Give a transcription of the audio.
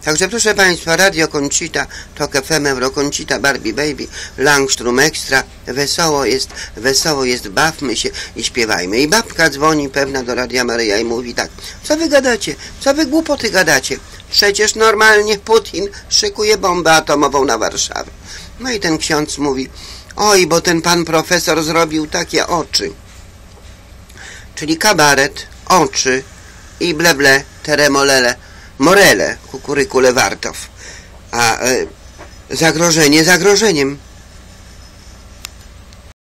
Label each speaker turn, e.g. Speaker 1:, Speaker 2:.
Speaker 1: Także proszę Państwa, Radio Conchita, Tok FM, Euro Conchita, Barbie Baby, Langstrom Extra, wesoło jest, bawmy się i śpiewajmy. I babka dzwoni pewna do Radia Maryja i mówi tak: co wy gadacie? Co wy głupoty gadacie? Przecież normalnie Putin szykuje bombę atomową na Warszawę. No i ten ksiądz mówi: oj, bo ten pan profesor zrobił takie oczy. Czyli kabaret, oczy i bleble, teremolele, morele, kukurykule wartow. A zagrożenie zagrożeniem.